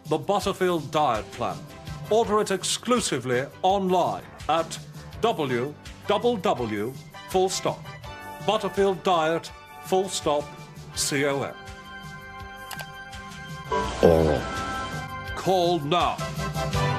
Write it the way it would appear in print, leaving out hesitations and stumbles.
the Butterfield Diet Plan. Order it exclusively online at www. Butterfield Diet, .com. Oral. Call now.